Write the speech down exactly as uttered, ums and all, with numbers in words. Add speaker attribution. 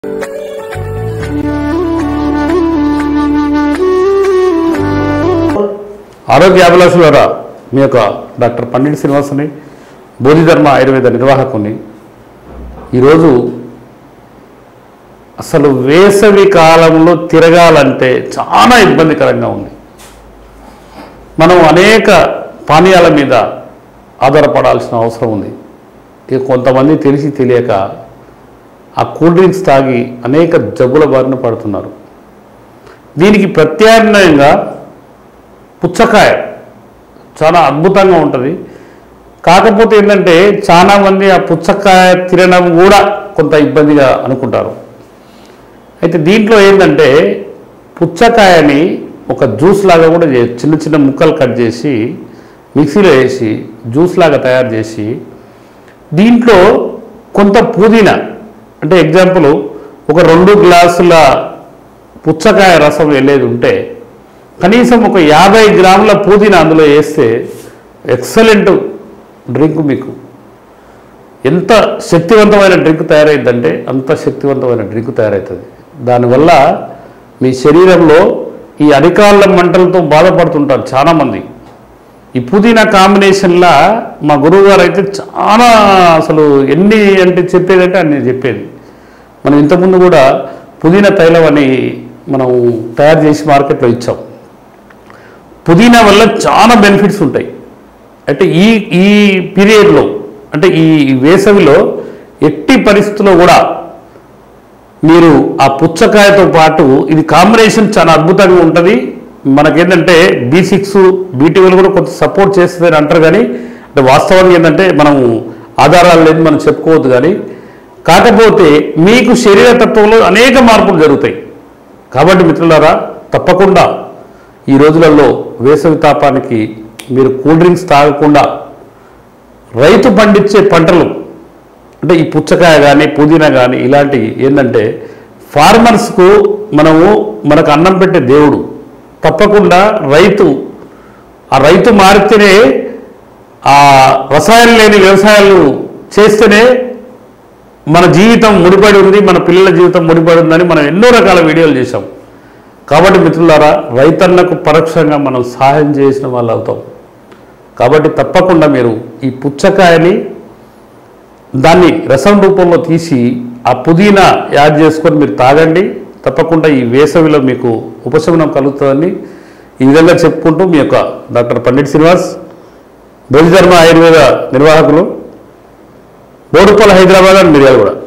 Speaker 1: ఆరోగ్య అభిలాషులారా మీ యొక్క డాక్టర్ పండిట్ శ్రీనివాసుని బోధిధర్మ ఆయుర్వేద నిర్వాహకుని ఈరోజు అసలు వేసవి కాలంలో తిరగాలంటే చాలా ఇబ్బందికరంగా ఉంది. మనం అనేక పానీయాల మీద ఆధారపడాల్సిన అవసరం ఉంది. ఇక కొంతమంది తెలిసి తెలియక ఆ కూల్ డ్రింక్స్ తాగి అనేక జబ్బుల బారిన పడుతున్నారు. దీనికి ప్రత్యామ్నాయంగా పుచ్చకాయ చాలా అద్భుతంగా ఉంటుంది. కాకపోతే ఏంటంటే చాలామంది ఆ పుచ్చకాయ తినడం కూడా కొంత ఇబ్బందిగా అనుకుంటారు. అయితే దీంట్లో ఏంటంటే పుచ్చకాయని ఒక జ్యూస్ లాగా కూడా చిన్న చిన్న ముక్కలు కట్ చేసి మిక్సీలో వేసి జ్యూస్ లాగా తయారు చేసి దీంట్లో కొంత పుదీనా అంటే ఎగ్జాంపుల్ ఒక రెండు గ్లాసుల పుచ్చకాయ రసం వెళ్ళేది ఉంటే కనీసం ఒక యాభై గ్రాముల పుదీనా అందులో వేస్తే ఎక్సలెంట్ డ్రింక్, మీకు ఎంత శక్తివంతమైన డ్రింక్ తయారైందంటే అంత శక్తివంతమైన డ్రింక్ తయారవుతుంది. దానివల్ల మీ శరీరంలో ఈ అరికాళ్ళ మంటలతో బాధపడుతుంటారు చాలామంది. ఈ పుదీనా కాంబినేషన్లా మా గురువు గారు అయితే చాలా అసలు ఎన్ని అంటే చెప్పేదంటే అన్ని చెప్పేది. మనం ఇంతకుముందు కూడా పుదీనా తైలం అని మనం తయారు చేసి మార్కెట్లో ఇచ్చాం. పుదీనా వల్ల చాలా బెనిఫిట్స్ ఉంటాయి. అంటే ఈ ఈ పీరియడ్లో అంటే ఈ వేసవిలో ఎట్టి పరిస్థితుల్లో కూడా మీరు ఆ పుచ్చకాయతో పాటు ఇది కాంబినేషన్ చాలా అద్భుతంగా ఉంటుంది. మనకేంటంటే బీ సిక్స్ బీ ట్వెల్వ్ కూడా కొంత సపోర్ట్ చేస్తుంది అని అంటారు. కానీ అంటే వాస్తవానికి ఏంటంటే మనం ఆధారాలు లేదు మనం చెప్పుకోవద్దు. కానీ కాకపోతే మీకు శరీర తత్వంలో అనేక మార్పులు జరుగుతాయి. కాబట్టి మిత్రులారా తప్పకుండా ఈ రోజులలో వేసవి తాపానికి మీరు కూల్ డ్రింక్స్ తాగకుండా రైతు పండించే పంటలు అంటే ఈ పుచ్చకాయ కానీ పుదీనా కానీ ఇలాంటివి ఏంటంటే ఫార్మర్స్కు మనము మనకు అన్నం పెట్టే దేవుడు. తప్పకుండా రైతు ఆ రైతు మారితేనే ఆ రసాయనం లేని వ్యవసాయాలు చేస్తేనే మన జీవితం ముడిపడి ఉంది, మన పిల్లల జీవితం ముడిపడి ఉందని మనం ఎన్నో రకాల వీడియోలు చేశాం. కాబట్టి మిత్రులారా రైతన్నకు పరోక్షంగా మనం సహాయం చేసిన వాళ్ళు అవుతాం. కాబట్టి తప్పకుండా మీరు ఈ పుచ్చకాయని దాన్ని రసం రూపంలో తీసి ఆ పుదీనా యాడ్ చేసుకొని మీరు తాగండి. తప్పకుండా ఈ వేసవిలో మీకు ఉపశమనం కలుగుతుందని ఈ విధంగా చెప్పుకుంటూ మీ యొక్క డాక్టర్ పండిట్ శ్రీనివాస్ బోధిధర్మ ఆయుర్వేద నిర్వాహకులు, బోడుపల్లి, హైదరాబాద్ అండ్ మిర్యాలగూడ.